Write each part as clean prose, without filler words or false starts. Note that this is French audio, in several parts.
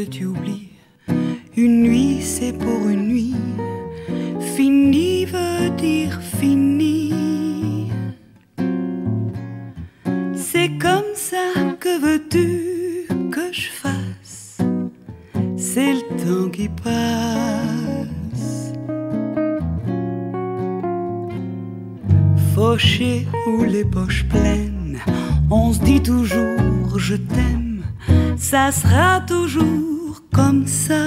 tu oublies. Une nuit, c'est pour une nuit. Fini veut dire fini. C'est comme ça, que veux-tu que je fasse? C'est le temps qui passe. Fauché ou les poches pleines, on se dit toujours je t'aime. Ça sera toujours comme ça.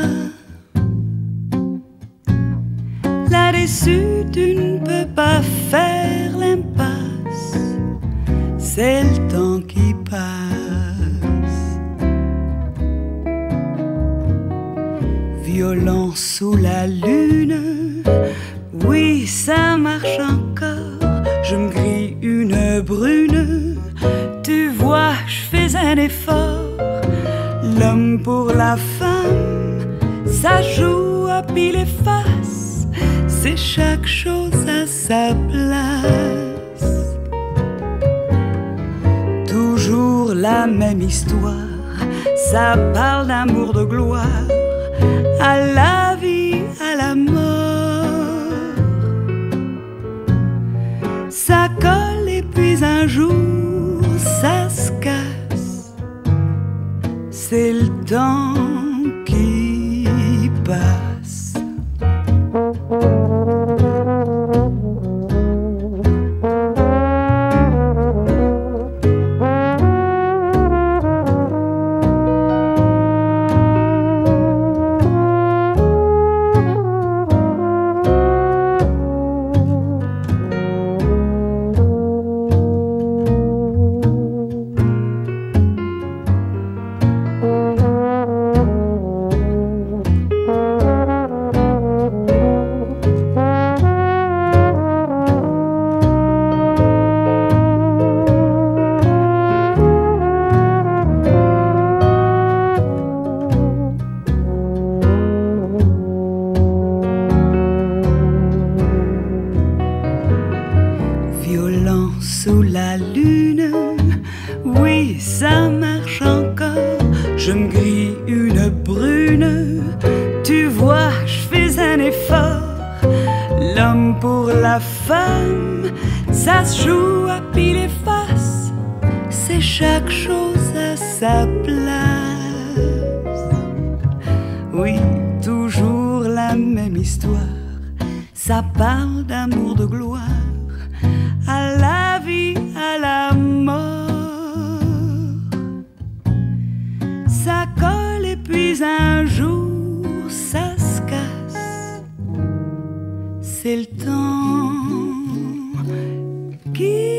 Là-dessus, tu ne peux pas faire l'impasse. C'est le temps qui passe. Violent sous la lune, oui, ça marche encore. Je me grille une brune. Tu vois, je fais un effort. L'homme pour la femme, ça joue à pile et face. C'est chaque chose à sa place. Toujours la même histoire. Ça parle d'amour, de gloire, à la vie, à la mort. Ça colle et puis un jour ça se casse. C'est le temps qui passe. Violent sous la lune, oui, ça marche encore. Je me grille une brune. Tu vois, je fais un effort. L'homme pour la femme, ça se joue à pile et face. C'est chaque chose à sa place. Oui, toujours la même histoire. Ça parle d'amour, de gloire, à la vie, à la mort. Ça colle et puis un jour ça se casse. C'est le temps qui